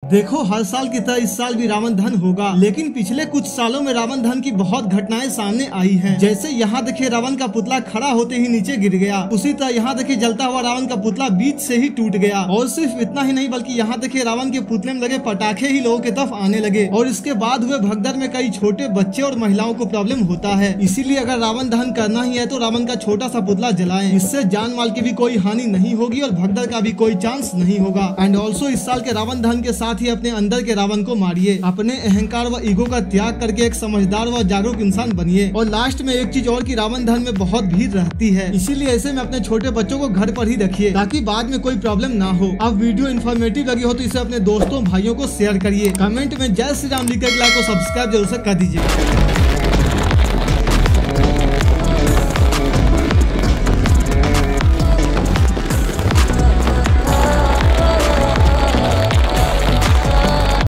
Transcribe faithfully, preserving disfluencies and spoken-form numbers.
देखो हर साल की तरह इस साल भी रावण दहन होगा, लेकिन पिछले कुछ सालों में रावण दहन की बहुत घटनाएं सामने आई हैं। जैसे यहाँ देखिए रावण का पुतला खड़ा होते ही नीचे गिर गया, उसी तरह यहाँ देखिए जलता हुआ रावण का पुतला बीच से ही टूट गया। और सिर्फ इतना ही नहीं बल्कि यहाँ देखिए रावण के पुतले में लगे पटाखे ही लोगों की तरफ आने लगे और इसके बाद हुए भगदड़ में कई छोटे बच्चे और महिलाओं को प्रॉब्लम होता है। इसीलिए अगर रावण दहन करना ही है तो रावण का छोटा सा पुतला जलाएं, इससे जान माल की भी कोई हानि नहीं होगी और भगदड़ का भी कोई चांस नहीं होगा। एंड ऑल्सो इस साल के रावण दहन के साथ ही अपने अंदर के रावण को मारिए, अपने अहंकार व ईगो का त्याग करके एक समझदार व जागरूक इंसान बनिए। और लास्ट में एक चीज और की रावण दहन में बहुत भीड़ रहती है, इसीलिए ऐसे में अपने छोटे बच्चों को घर पर ही रखिए ताकि बाद में कोई प्रॉब्लम ना हो। अब वीडियो इन्फॉर्मेटिव लगी हो तो इसे अपने दोस्तों भाइयों को शेयर करिए। कमेंट में जय श्री राम लिखकर लाइक और सब्सक्राइब जरूर से कर दीजिए।